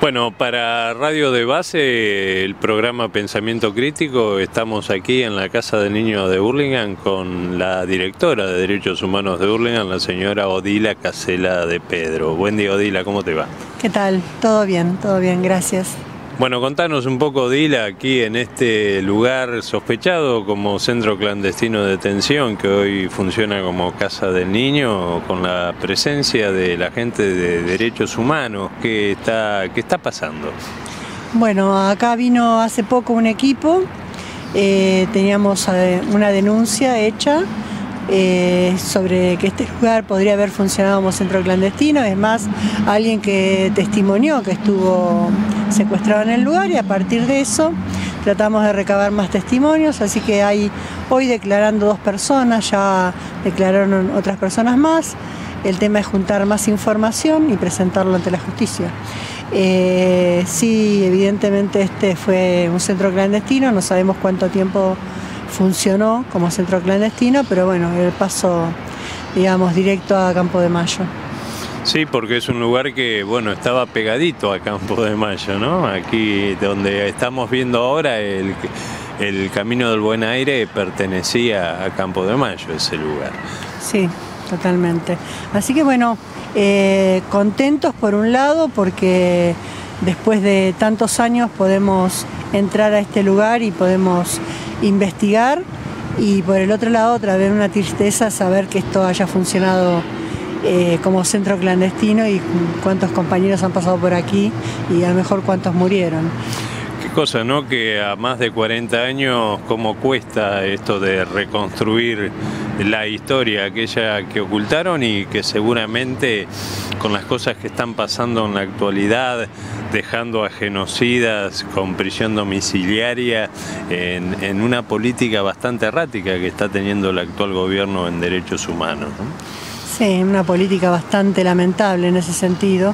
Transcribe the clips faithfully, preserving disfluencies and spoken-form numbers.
Bueno, para Radio de Base, el programa Pensamiento Crítico, estamos aquí en la Casa del Niño de Hurlingham con la directora de Derechos Humanos de Hurlingham, la señora Odila Casela de Pedro. Buen día, Odila, ¿cómo te va? ¿Qué tal? Todo bien, todo bien, gracias. Bueno, contanos un poco, Odila, aquí en este lugar sospechado como centro clandestino de detención, que hoy funciona como Casa del Niño, con la presencia de la gente de Derechos Humanos. ¿Qué está, qué está pasando? Bueno, acá vino hace poco un equipo, eh, teníamos una denuncia hecha eh, sobre que este lugar podría haber funcionado como centro clandestino. Es más, alguien que testimonió que estuvo secuestrado en el lugar, y a partir de eso tratamos de recabar más testimonios, así que hay hoy declarando dos personas, ya declararon otras personas más. El tema es juntar más información y presentarlo ante la justicia. Eh, sí, evidentemente este fue un centro clandestino, no sabemos cuánto tiempo funcionó como centro clandestino, pero bueno, el paso, digamos, directo a Campo de Mayo. Sí, porque es un lugar que, bueno, estaba pegadito a Campo de Mayo, ¿no? Aquí donde estamos viendo ahora, el, el Camino del Buen Aire pertenecía a Campo de Mayo, ese lugar. Sí, totalmente. Así que bueno, eh, contentos por un lado porque después de tantos años podemos entrar a este lugar y podemos investigar, y por el otro lado otra vez una tristeza saber que esto haya funcionado Eh, como centro clandestino y cuántos compañeros han pasado por aquí y a lo mejor cuántos murieron. Qué cosa, ¿no? Que a más de cuarenta años, cómo cuesta esto de reconstruir la historia aquella que ocultaron, y que seguramente con las cosas que están pasando en la actualidad, dejando a genocidas con prisión domiciliaria en, en una política bastante errática que está teniendo el actual gobierno en derechos humanos, ¿no? Sí, una política bastante lamentable en ese sentido.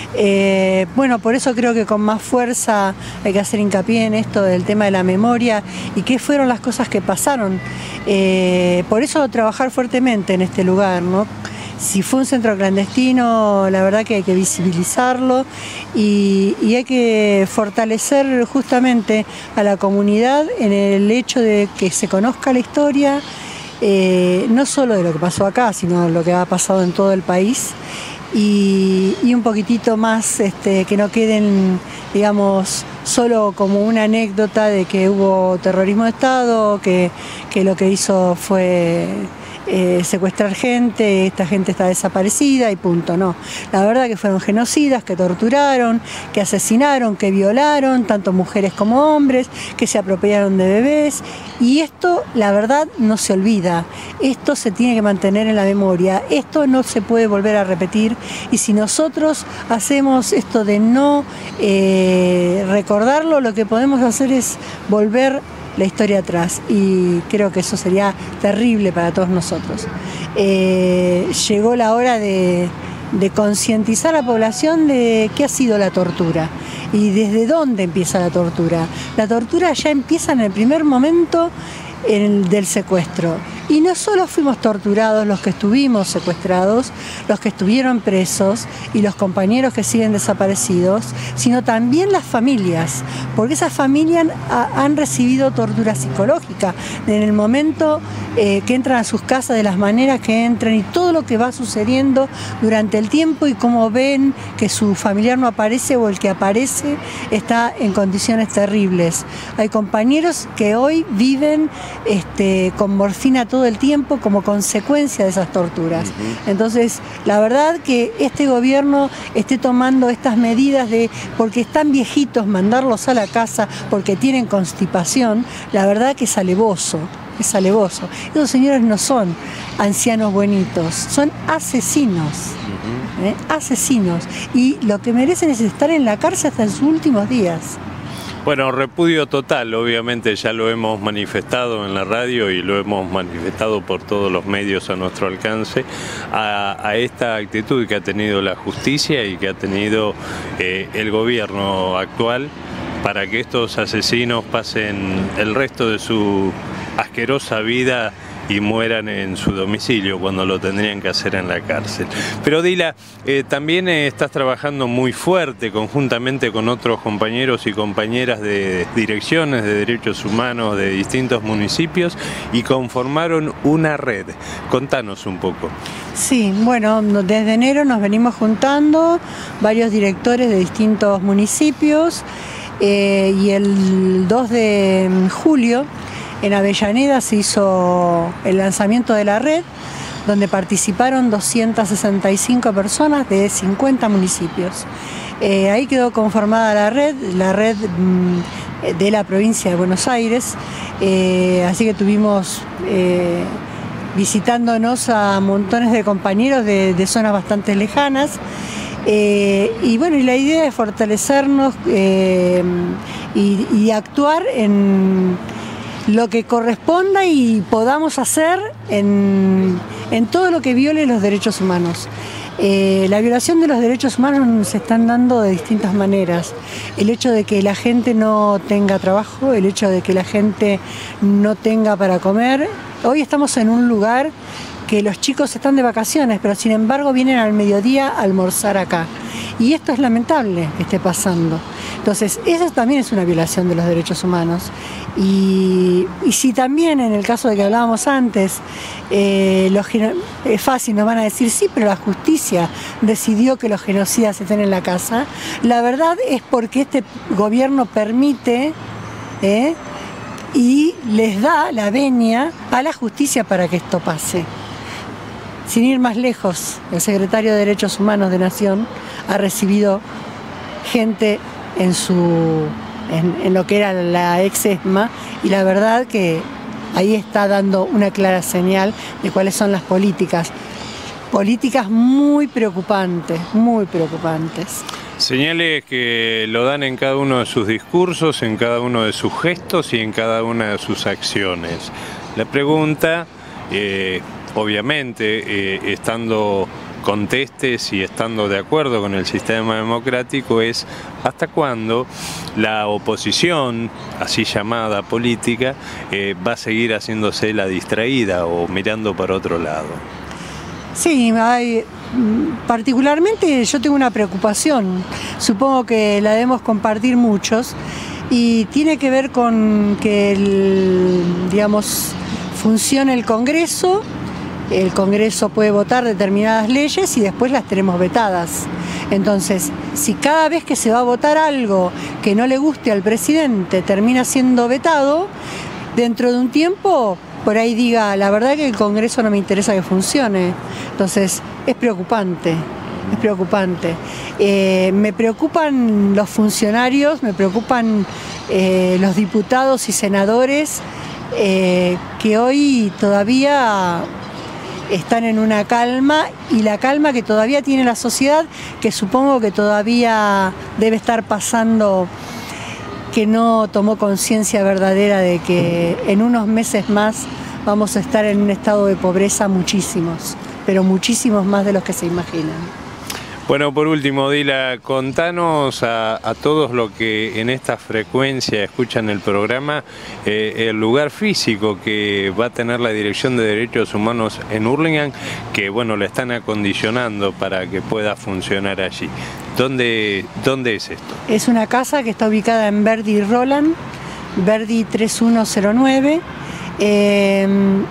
Eh, bueno, por eso creo que con más fuerza hay que hacer hincapié en esto del tema de la memoria y qué fueron las cosas que pasaron. Eh, por eso trabajar fuertemente en este lugar, ¿no? Si fue un centro clandestino, la verdad que hay que visibilizarlo y, y hay que fortalecer justamente a la comunidad en el hecho de que se conozca la historia, Eh, no solo de lo que pasó acá, sino de lo que ha pasado en todo el país, y, y un poquitito más, este, que no queden, digamos, solo como una anécdota de que hubo terrorismo de Estado, que, que lo que hizo fue eh, secuestrar gente, esta gente está desaparecida y punto. No, la verdad que fueron genocidas, que torturaron, que asesinaron, que violaron, tanto mujeres como hombres, que se apropiaron de bebés, y esto, la verdad, no se olvida. Esto se tiene que mantener en la memoria, esto no se puede volver a repetir, y si nosotros hacemos esto de no eh, recordarlo, lo que podemos hacer es volver la historia atrás, y creo que eso sería terrible para todos nosotros. Eh, llegó la hora de, de concientizar a la población de qué ha sido la tortura y desde dónde empieza la tortura. La tortura ya empieza en el primer momento en el, del secuestro. Y no solo fuimos torturados los que estuvimos secuestrados, los que estuvieron presos y los compañeros que siguen desaparecidos, sino también las familias, porque esas familias ha, han recibido tortura psicológica en el momento eh, que entran a sus casas, de las maneras que entran y todo lo que va sucediendo durante el tiempo, y cómo ven que su familiar no aparece o el que aparece está en condiciones terribles. Hay compañeros que hoy viven este, con morfina todo el tiempo como consecuencia de esas torturas. Uh-huh. Entonces, la verdad que este gobierno esté tomando estas medidas de, porque están viejitos, mandarlos a la casa porque tienen constipación, la verdad que es alevoso, es alevoso. Esos señores no son ancianos buenitos, son asesinos. Uh-huh. ¿eh? Asesinos. Y lo que merecen es estar en la cárcel hasta sus últimos días. Bueno, repudio total, obviamente ya lo hemos manifestado en la radio y lo hemos manifestado por todos los medios a nuestro alcance, a, a esta actitud que ha tenido la justicia y que ha tenido eh, el gobierno actual para que estos asesinos pasen el resto de su asquerosa vida y mueran en su domicilio cuando lo tendrían que hacer en la cárcel. Pero Dila, eh, también eh, estás trabajando muy fuerte conjuntamente con otros compañeros y compañeras de direcciones de derechos humanos de distintos municipios y conformaron una red. Contanos un poco. Sí, bueno, desde enero nos venimos juntando varios directores de distintos municipios eh, y el dos de julio en Avellaneda se hizo el lanzamiento de la red, donde participaron doscientas sesenta y cinco personas de cincuenta municipios. Eh, ahí quedó conformada la red, la red mmm, de la provincia de Buenos Aires, eh, así que tuvimos eh, visitándonos a montones de compañeros de, de zonas bastante lejanas. Eh, y bueno, y la idea es fortalecernos eh, y, y actuar en lo que corresponda y podamos hacer en, en todo lo que viole los derechos humanos. Eh, la violación de los derechos humanos se están dando de distintas maneras. El hecho de que la gente no tenga trabajo, el hecho de que la gente no tenga para comer. Hoy estamos en un lugar que los chicos están de vacaciones, pero sin embargo vienen al mediodía a almorzar acá. Y esto es lamentable que esté pasando. Entonces, eso también es una violación de los derechos humanos. Y, y si también, en el caso de que hablábamos antes, eh, los, es fácil, nos van a decir, sí, pero la justicia decidió que los genocidas estén en la casa, la verdad es porque este gobierno permite eh, y les da la venia a la justicia para que esto pase. Sin ir más lejos, el secretario de Derechos Humanos de Nación ha recibido gente en, su, en, en lo que era la ex ESMA y la verdad que ahí está dando una clara señal de cuáles son las políticas. Políticas muy preocupantes, muy preocupantes. Señales que lo dan en cada uno de sus discursos, en cada uno de sus gestos y en cada una de sus acciones. La pregunta, eh, obviamente, eh, estando contestes y estando de acuerdo con el sistema democrático, es hasta cuándo la oposición, así llamada política, eh, va a seguir haciéndose la distraída o mirando para otro lado. Sí, hay, particularmente yo tengo una preocupación, supongo que la debemos compartir muchos, y tiene que ver con que el, digamos, funcione el Congreso. El Congreso puede votar determinadas leyes y después las tenemos vetadas. Entonces, si cada vez que se va a votar algo que no le guste al presidente termina siendo vetado, dentro de un tiempo por ahí diga, la verdad que el Congreso no me interesa que funcione. Entonces, es preocupante, es preocupante. Eh, me preocupan los funcionarios, me preocupan eh, los diputados y senadores eh, que hoy todavía están en una calma, y la calma que todavía tiene la sociedad, que supongo que todavía debe estar pasando, que no tomó conciencia verdadera de que en unos meses más vamos a estar en un estado de pobreza muchísimos, pero muchísimos más de los que se imaginan. Bueno, por último, Dila, contanos a, a todos los que en esta frecuencia escuchan el programa eh, el lugar físico que va a tener la Dirección de Derechos Humanos en Hurlingham, que bueno, la están acondicionando para que pueda funcionar allí. ¿Dónde, dónde es esto? Es una casa que está ubicada en Verdi y Roland, Verdi tres uno cero nueve. Eh,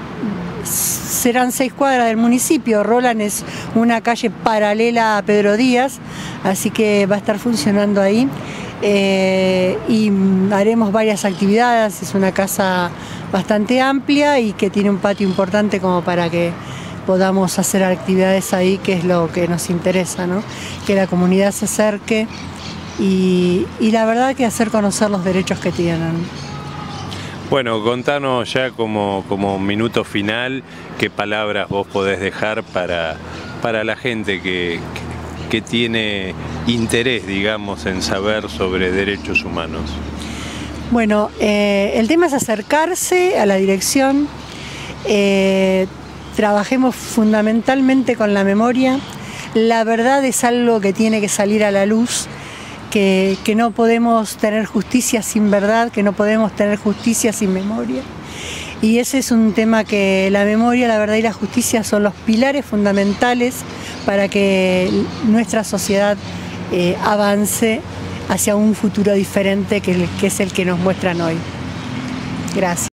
serán seis cuadras del municipio. Roland es una calle paralela a Pedro Díaz, así que va a estar funcionando ahí. Eh, y haremos varias actividades. Es una casa bastante amplia y que tiene un patio importante como para que podamos hacer actividades ahí, que es lo que nos interesa, ¿no? Que la comunidad se acerque y, y la verdad que hacer conocer los derechos que tienen. Bueno, contanos ya como, como minuto final, qué palabras vos podés dejar para, para la gente que, que tiene interés, digamos, en saber sobre derechos humanos. Bueno, eh, el tema es acercarse a la dirección, eh, trabajemos fundamentalmente con la memoria. La verdad es algo que tiene que salir a la luz. Que, que no podemos tener justicia sin verdad, que no podemos tener justicia sin memoria. Y ese es un tema que la memoria, la verdad y la justicia son los pilares fundamentales para que nuestra sociedad eh, avance hacia un futuro diferente que, que es el que nos muestran hoy. Gracias.